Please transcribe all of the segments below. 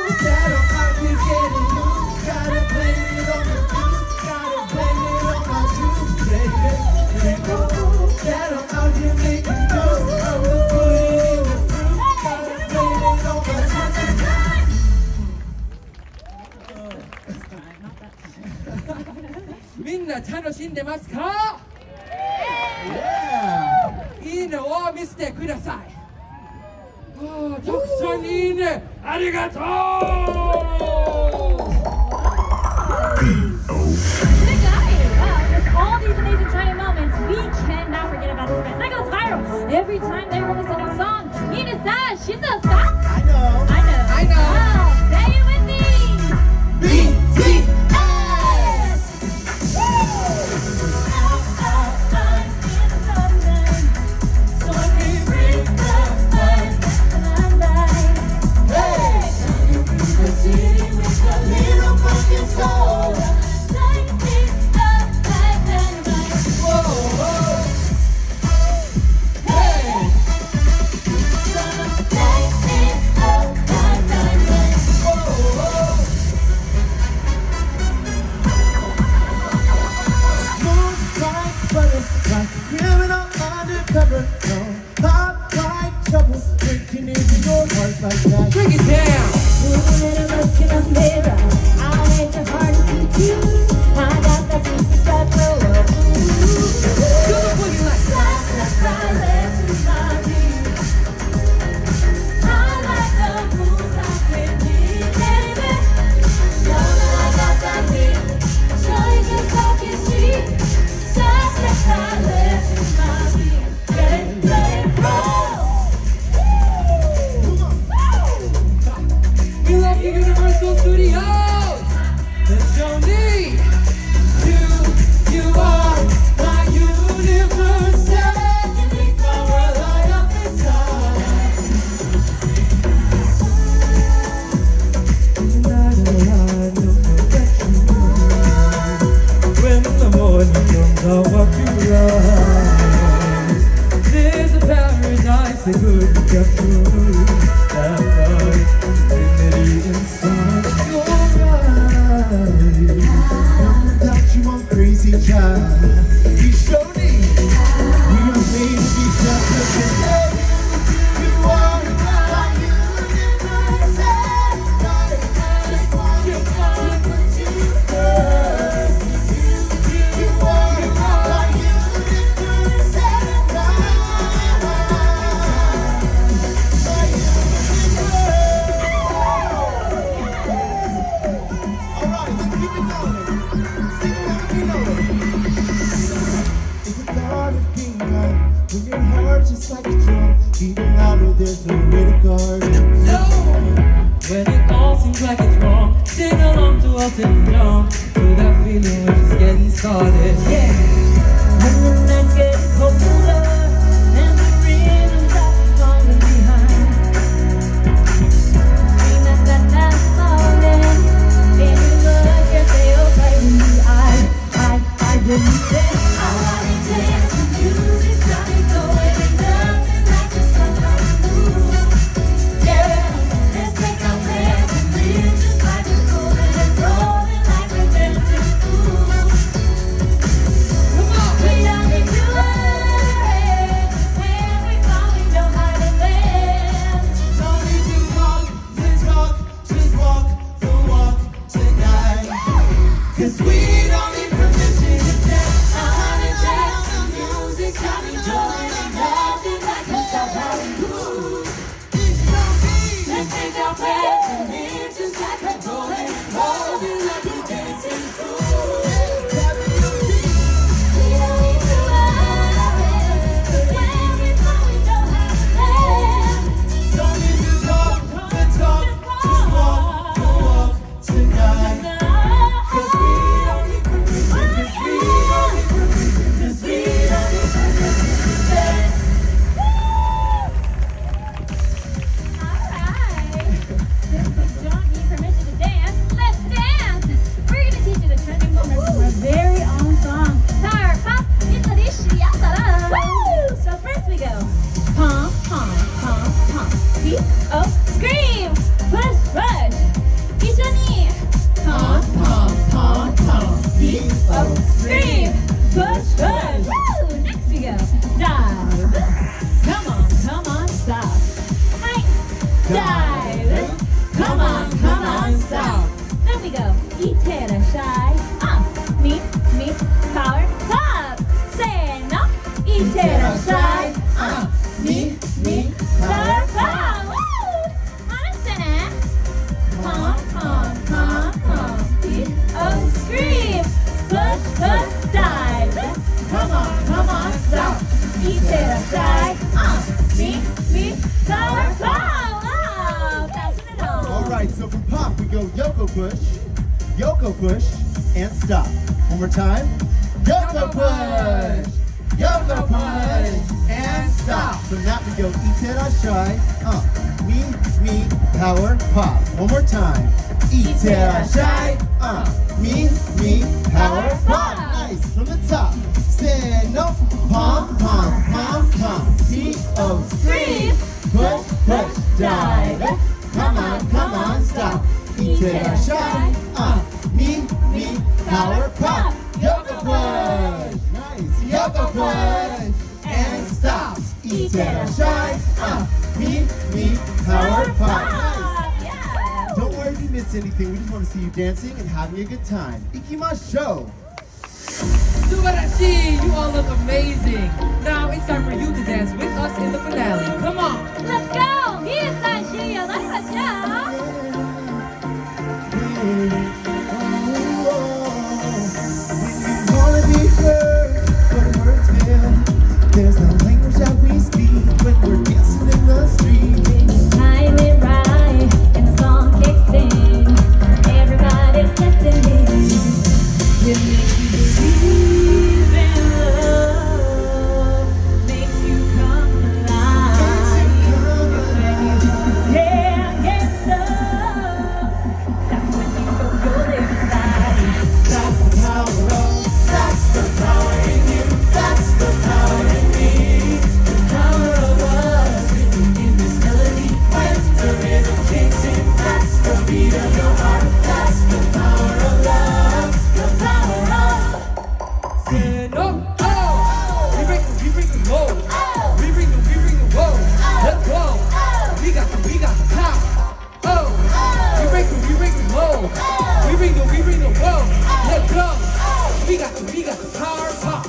みんな楽しんでますか？いいねを見せてください。たくさんいいねありがとう。 All these amazing giant moments, we cannot forget about this band. That goes viral every time they release a new song. Ina-san, Shinzo-san. I know. Oh, say it with me. BTS. Bring it down. Moving in a look in the mirror, I ain't your heart to you. I got that superstar glow up. Do the boogie like Silence in my view. I like the moonlight with me, baby. Know that I got that heat. Show you can talk and cheat. Silence in my view. Get it, roll. We love you, Universal Studios. There's no need to. You are my universe. You make my world light up inside. Tonight I know that you are. When the morning comes, I'll walk you right. There's a paradise that couldn't capture that light. Inside your eyes, without you I'm crazy child. You show me we are made to be separate. You are my universe. I just want to put you first. You are my universe. When your heart's just like a drum, beating louder, there's no way to guard. No! When it all seems like it's wrong, sing along to Elton John. Feel that feeling when it's getting started. Yeah! When the nights get colder and the rhythms are falling behind, dream that morning, and you look your tail right in the eye. I wouldn't say I wanna dance with you. It's got me going and nothing like the sun on the moon. Yeah, let's make our plans and live just like we're moving and rolling like we're dancing fools. Come on, we don't need to from pop, we go Yoko push, and stop. One more time. Yoko push, and stop. So now we go Iterashai, me, power, pop. One more time. Iterashai, me, power, pop. Nice, from the top. Say no, pom, T-O-3. Push, dive. Come on, stop. Iterashai, me, power, pop. Yoko push. Nice, Yoko push. And stop. Iterashai, me, power, pop. Nice. Don't worry if you missed anything. We just want to see you dancing and having a good time. Ikimashou. Subarashi, you all look amazing. Now it's time for you to dance with us in the finale. Come on. Let's go! いい最終やなりましょう There's no language that we speak when we're dancing in the street. Time it right and the song kicks in. Everybody's dancing in. It makes you believe in love. Makes you come alive. Yeah, get love. That's when you know you're living life. That's the power of, that's the power in you, that's the power in me. The power of us written in this melody. When the rhythm kicks in, that's the beat of your heart. That's the power of love, the power of. Say no, oh. We bring the low. We bring the whoa. Let's go. We got the power. Oh. We bring the low. We bring the whoa. Let's go. We got the power pop.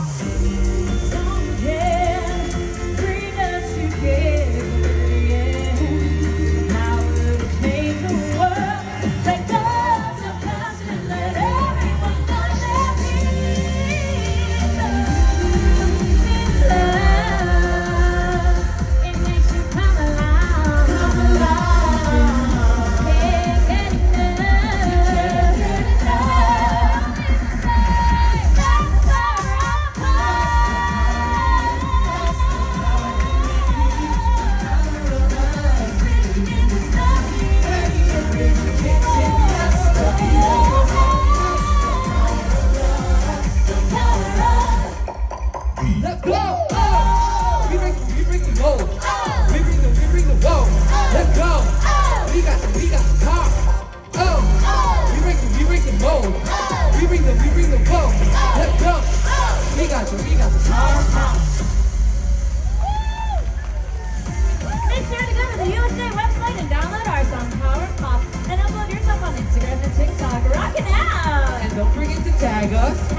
Bring us together, yeah. Power to change the world. Take us to passion, let everyone know their peace. Love, it makes you come alive. Can't get Let's go. Oh. We bring the low. We bring the whoa. Let's go. We got the power. Oh. We bring the low. We bring the whoa. Let's go. We got the power pop. Make sure to go to the USA website and download our song Power Pop and upload yourself on Instagram and TikTok. Rockin' out! And don't forget to tag us